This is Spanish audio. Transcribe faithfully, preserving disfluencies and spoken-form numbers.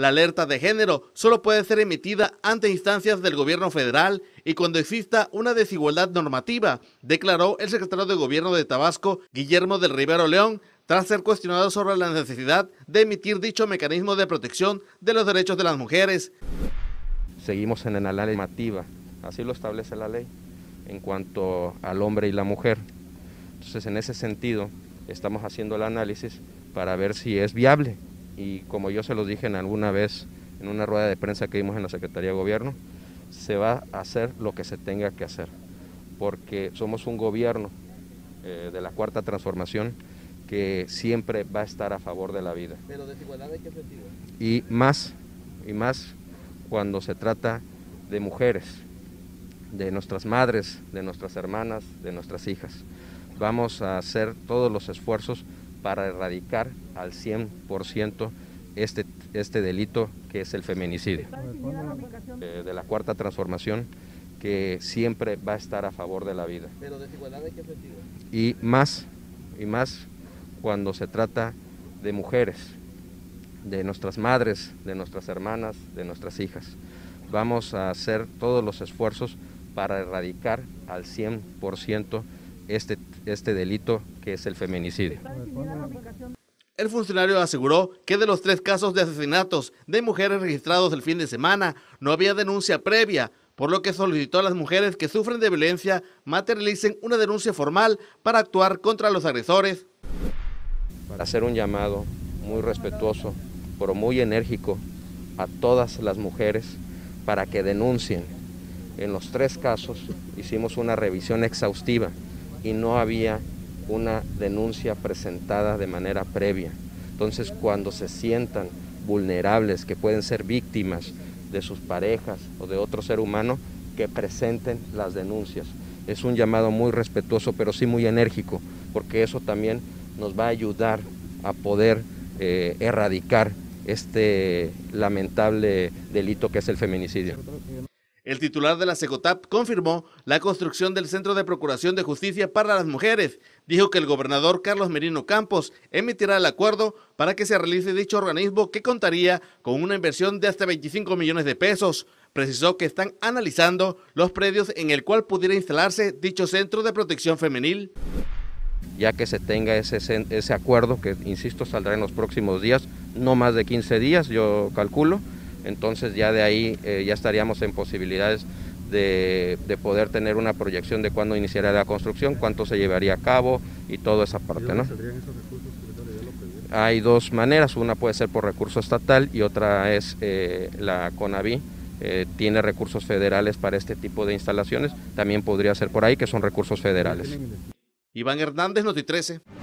La alerta de género solo puede ser emitida ante instancias del gobierno federal y cuando exista una desigualdad normativa, declaró el secretario de Gobierno de Tabasco, Guillermo del Rivero León, tras ser cuestionado sobre la necesidad de emitir dicho mecanismo de protección de los derechos de las mujeres. Seguimos en la ley normativa, así lo establece la ley, en cuanto al hombre y la mujer. Entonces, en ese sentido, estamos haciendo el análisis para ver si es viable. Y como yo se los dije en alguna vez en una rueda de prensa que dimos en la Secretaría de Gobierno, se va a hacer lo que se tenga que hacer, porque somos un gobierno eh, de la Cuarta Transformación que siempre va a estar a favor de la vida. ¿Pero desigualdad de qué sentido? Y más, y más cuando se trata de mujeres, de nuestras madres, de nuestras hermanas, de nuestras hijas. Vamos a hacer todos los esfuerzos para erradicar al cien por ciento este, este delito que es el feminicidio. Eh, de la Cuarta Transformación que siempre va a estar a favor de la vida. ¿Pero desigualdad de qué sentido? Y más, y más cuando se trata de mujeres, de nuestras madres, de nuestras hermanas, de nuestras hijas. Vamos a hacer todos los esfuerzos para erradicar al cien por ciento este, este delito que es el feminicidio. El funcionario aseguró que de los tres casos de asesinatos de mujeres registrados el fin de semana no había denuncia previa, por lo que solicitó a las mujeres que sufren de violencia materialicen una denuncia formal para actuar contra los agresores. Para hacer un llamado muy respetuoso, pero muy enérgico a todas las mujeres para que denuncien. En los tres casos hicimos una revisión exhaustiva y no había una denuncia presentada de manera previa. Entonces, cuando se sientan vulnerables, que pueden ser víctimas de sus parejas o de otro ser humano, que presenten las denuncias. Es un llamado muy respetuoso, pero sí muy enérgico, porque eso también nos va a ayudar a poder eh, erradicar este lamentable delito que es el feminicidio. El titular de la SECOTAP confirmó la construcción del Centro de Procuración de Justicia para las Mujeres. Dijo que el gobernador Carlos Merino Campos emitirá el acuerdo para que se realice dicho organismo que contaría con una inversión de hasta veinticinco millones de pesos. Precisó que están analizando los predios en el cual pudiera instalarse dicho Centro de Protección Femenil. Ya que se tenga ese, ese acuerdo, que insisto saldrá en los próximos días, no más de quince días yo calculo, entonces ya de ahí eh, ya estaríamos en posibilidades de, de poder tener una proyección de cuándo iniciaría la construcción, cuánto se llevaría a cabo y toda esa parte, ¿no? Hay dos maneras, una puede ser por recurso estatal y otra es eh, la CONAVI, eh, tiene recursos federales para este tipo de instalaciones, también podría ser por ahí que son recursos federales. Iván Hernández, Noti trece.